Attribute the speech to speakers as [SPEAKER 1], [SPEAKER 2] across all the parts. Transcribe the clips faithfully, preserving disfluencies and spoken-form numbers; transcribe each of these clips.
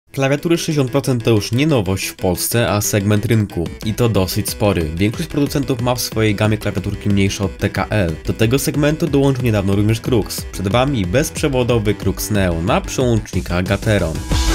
[SPEAKER 1] Klawiatury sześćdziesiąt procent to już nie nowość w Polsce, a segment rynku. I to dosyć spory. Większość producentów ma w swojej gamie klawiaturki mniejsze od T K L. Do tego segmentu dołączył niedawno również Krux. Przed Wami bezprzewodowy Krux Neo na przełącznikach Gateron.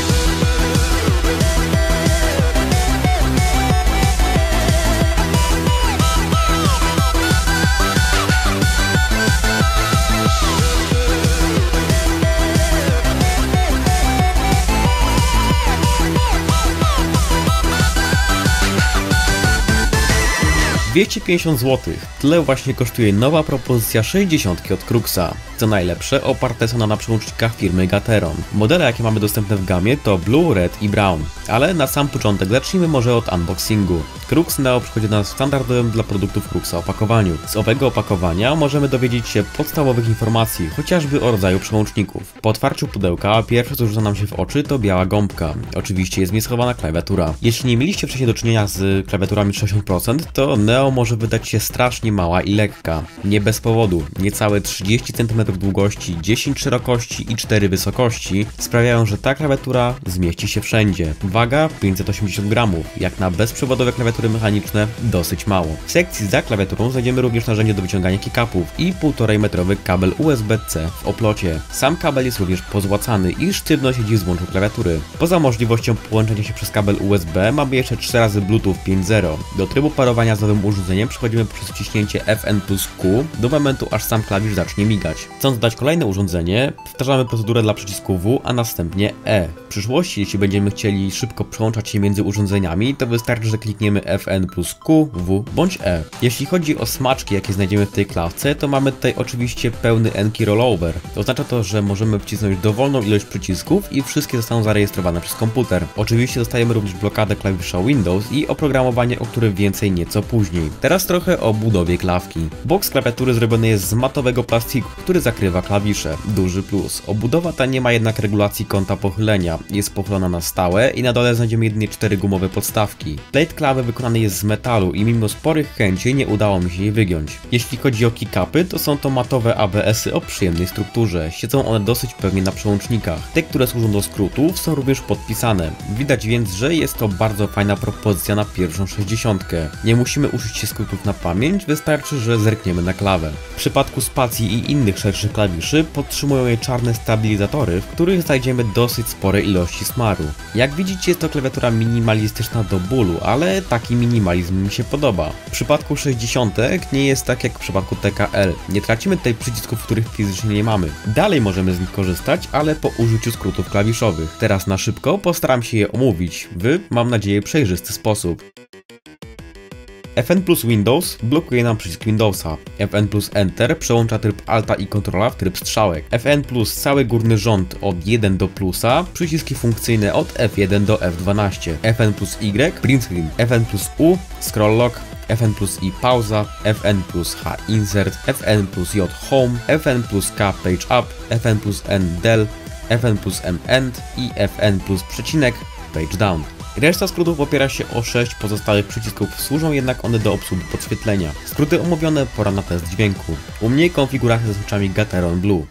[SPEAKER 1] dwieście pięćdziesiąt złotych. Tyle właśnie kosztuje nowa propozycja sześćdziesiątki od Kruxa. Co najlepsze, oparte są na przełącznikach firmy Gateron. Modele, jakie mamy dostępne w gamie, to Blue, Red i Brown. Ale na sam początek zacznijmy może od unboxingu. Krux Neo przychodzi do nas w standardowym dla produktów Kruxa opakowaniu. Z owego opakowania możemy dowiedzieć się podstawowych informacji, chociażby o rodzaju przełączników. Po otwarciu pudełka pierwsze co rzuca nam się w oczy to biała gąbka. Oczywiście jest nieschowana klawiatura. Jeśli nie mieliście wcześniej do czynienia z klawiaturami sześćdziesiąt procent, to Neo może wydać się strasznie mała i lekka. Nie bez powodu. Niecałe trzydzieści centymetrów długości, dziesięć szerokości i cztery wysokości sprawiają, że ta klawiatura zmieści się wszędzie. Waga pięćset osiemdziesiąt gramów. Jak na bezprzewodowe klawiatury mechaniczne dosyć mało. W sekcji za klawiaturą znajdziemy również narzędzie do wyciągania kickupów i półtora metrowy kabel U S B C w oplocie. Sam kabel jest również pozłacany i sztywno siedzi w złączu klawiatury. Poza możliwością połączenia się przez kabel U S B mamy jeszcze trzy razy Bluetooth pięć zero. Do trybu parowania z nowym urządzeniem przechodzimy poprzez wciśnięcie F N plus Q do momentu aż sam klawisz zacznie migać. Chcąc dodać kolejne urządzenie, powtarzamy procedurę dla przycisku W, a następnie E. W przyszłości, jeśli będziemy chcieli szybko przełączać się między urządzeniami, to wystarczy, że klikniemy F N plus Q, W bądź E. Jeśli chodzi o smaczki, jakie znajdziemy w tej klawce, to mamy tutaj oczywiście pełny N-key rollover. Oznacza to, że możemy wcisnąć dowolną ilość przycisków i wszystkie zostaną zarejestrowane przez komputer. Oczywiście dostajemy również blokadę klawisza Windows i oprogramowanie, o którym więcej nieco później. Teraz trochę o budowie klawki. Boks klawiatury zrobiony jest z matowego plastiku, który zakrywa klawisze. Duży plus. Obudowa ta nie ma jednak regulacji kąta pochylenia. Jest pochylona na stałe i na dole znajdziemy jedynie cztery gumowe podstawki. Plate klawy wykonany jest z metalu i mimo sporych chęci nie udało mi się jej wygiąć. Jeśli chodzi o kickupy, to są to matowe A B S-y o przyjemnej strukturze. Siedzą one dosyć pewnie na przełącznikach. Te, które służą do skrótów, są również podpisane. Widać więc, że jest to bardzo fajna propozycja na pierwszą sześćdziesiątkę. Nie musimy uczyć się skrótów na pamięć, wystarczy, że zerkniemy na klawę. W przypadku spacji i innych szerszych klawiszy podtrzymują je czarne stabilizatory, w których znajdziemy dosyć spore ilości smaru. Jak widzicie, jest to klawiatura minimalistyczna do bólu, ale taki minimalizm mi się podoba. W przypadku sześćdziesiątek nie jest tak jak w przypadku T K L. Nie tracimy tutaj przycisków, których fizycznie nie mamy. Dalej możemy z nich korzystać, ale po użyciu skrótów klawiszowych. Teraz na szybko postaram się je omówić w, mam nadzieję, przejrzysty sposób. F N plus Windows blokuje nam przycisk Windowsa. F N plus Enter przełącza tryb Alta i Kontrola w tryb strzałek. F N plus cały górny rząd od jeden do plusa, przyciski funkcyjne od F jeden do F dwanaście. F N plus Y print screen. F N plus U scroll lock. F N plus I pauza, F N plus H insert, F N plus J home, F N plus K page up, F N plus N del, F N plus M end i F N plus przecinek page down. Reszta skrótów opiera się o sześć pozostałych przycisków, służą jednak one do obsługi podświetlenia. Skróty omówione, pora na test dźwięku. U mnie konfiguracja ze słuchaczami Gateron Blue.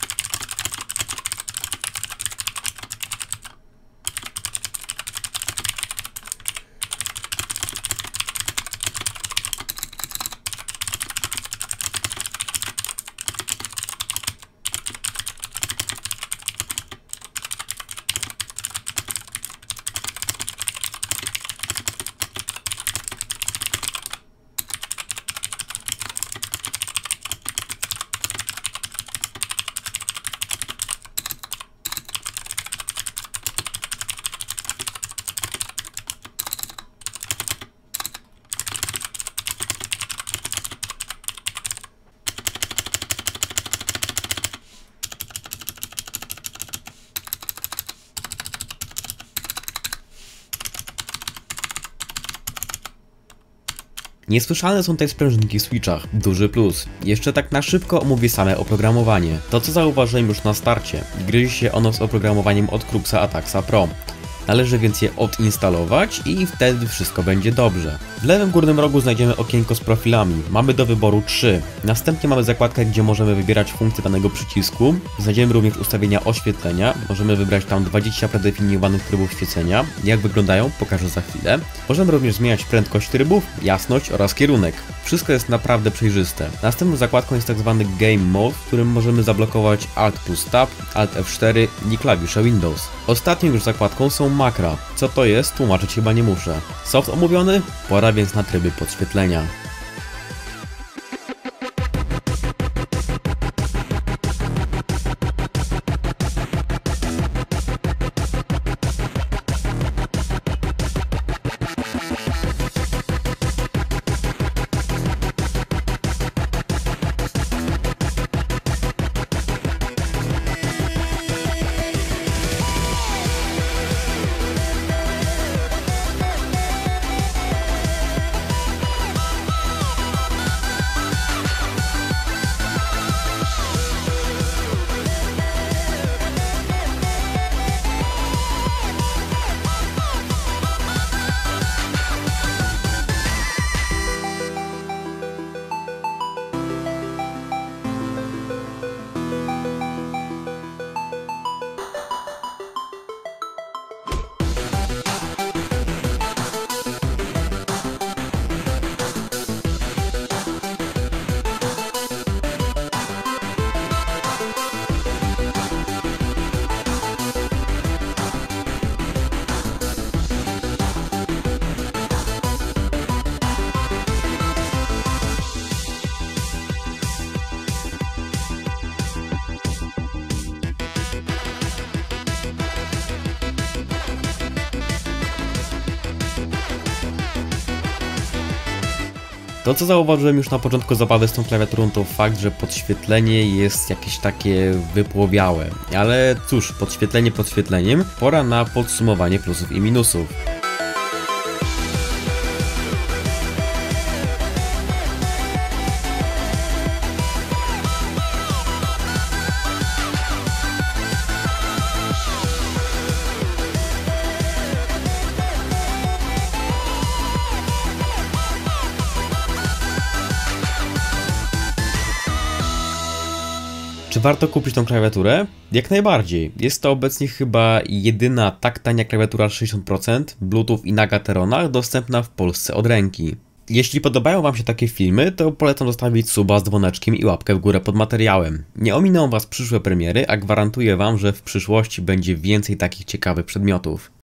[SPEAKER 1] Niesłyszane są tutaj sprężynki w switchach, duży plus. Jeszcze tak na szybko omówię same oprogramowanie. To co zauważyłem już na starcie, gryzie się ono z oprogramowaniem od Kruxa Ataxa Pro. Należy więc je odinstalować i wtedy wszystko będzie dobrze. W lewym górnym rogu znajdziemy okienko z profilami. Mamy do wyboru trzy. Następnie mamy zakładkę, gdzie możemy wybierać funkcje danego przycisku. Znajdziemy również ustawienia oświetlenia. Możemy wybrać tam dwadzieścia predefiniowanych trybów świecenia. Jak wyglądają, pokażę za chwilę. Możemy również zmieniać prędkość trybów, jasność oraz kierunek. Wszystko jest naprawdę przejrzyste. Następną zakładką jest tak zwany Game Mode, w którym możemy zablokować Alt plus Tab, Alt F cztery i klawisze Windows. Ostatnią już zakładką są makra. Co to jest, tłumaczyć chyba nie muszę. Soft omówiony? Pora więc na tryby podświetlenia. To, co zauważyłem już na początku zabawy z tą klawiaturą, to fakt, że podświetlenie jest jakieś takie wypłowiałe. Ale cóż, podświetlenie podświetleniem, pora na podsumowanie plusów i minusów. Czy warto kupić tą klawiaturę? Jak najbardziej. Jest to obecnie chyba jedyna tak tania klawiatura sześćdziesiąt procent Bluetooth i na Gateronach dostępna w Polsce od ręki. Jeśli podobają Wam się takie filmy, to polecam zostawić suba z dzwoneczkiem i łapkę w górę pod materiałem. Nie ominą Was przyszłe premiery, a gwarantuję Wam, że w przyszłości będzie więcej takich ciekawych przedmiotów.